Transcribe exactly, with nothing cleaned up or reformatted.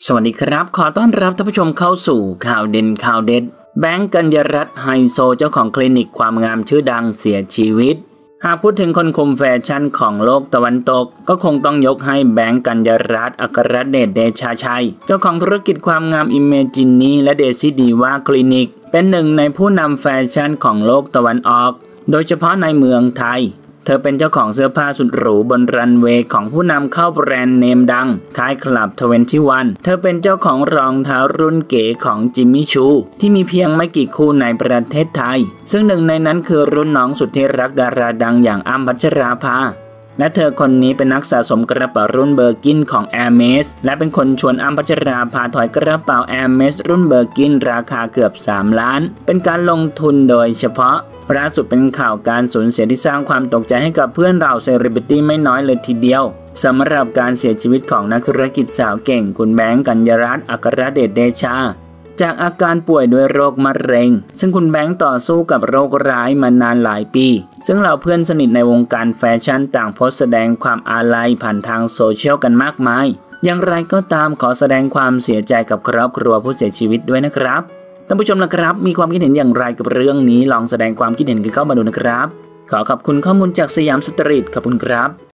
สวัสดีครับขอต้อนรับท่านผู้ชมเข้าสู่ข่าวเด่นข่าวเด็ดแบงก์กัญญรัตน์ไฮโซเจ้าของคลินิกความงามชื่อดังเสียชีวิตหากพูดถึงคนคุมแฟชั่นของโลกตะวันตกก็คงต้องยกให้แบงก์กัญญรัตน์อัครเดชเดชาชัยเจ้าของธุรกิจความงามอิเมจินีและเดซิดีว่าคลินิกเป็นหนึ่งในผู้นำแฟชั่นของโลกตะวันออกโดยเฉพาะในเมืองไทยเธอเป็นเจ้าของเสื้อผ้าสุดหรูบนรันเวย์ของผู้นำเข้าแบรนด์เนมดังค่ายคลับยี่สิบเอ็ดเธอเป็นเจ้าของรองเท้ารุ่นเก๋ของจิมมี่ชูที่มีเพียงไม่กี่คู่ในประเทศไทยซึ่งหนึ่งในนั้นคือรุ่นน้องสุดที่รักดาราดังอย่างอ้ำพัชราภาและเธอคนนี้เป็นนักสะสมกระเป๋ารุ่นเบอร์กินของ Hermes และเป็นคนชวนอ้ำพัชราภาถอยกระเป๋า Hermes รุ่นเบอร์กินราคาเกือบสามล้านเป็นการลงทุนโดยเฉพาะล่าสุดเป็นข่าวการสูญเสียที่สร้างความตกใจให้กับเพื่อนเราเซเลบริตี้ไม่น้อยเลยทีเดียวสำหรับการเสียชีวิตของนักธุรกิจสาวเก่งคุณแบงก์กัญญรัตน์อัครเดชเดชาจากอาการป่วยด้วยโรคมะเร็งซึ่งคุณแบงก์ต่อสู้กับโรคร้ายมานานหลายปีซึ่งเหล่าเพื่อนสนิทในวงการแฟชั่นต่างโพสต์แสดงความอาลัยผ่านทางโซเชียลกันมากมายอย่างไรก็ตามขอแสดงความเสียใจกับครอบครัวผู้เสียชีวิตด้วยนะครับท่านผู้ชมนะครับมีความคิดเห็นอย่างไรกับเรื่องนี้ลองแสดงความคิดเห็นกันเข้ามาดูนะครับขอขอบคุณข้อมูลจากสยามสตรีทขอบคุณครับ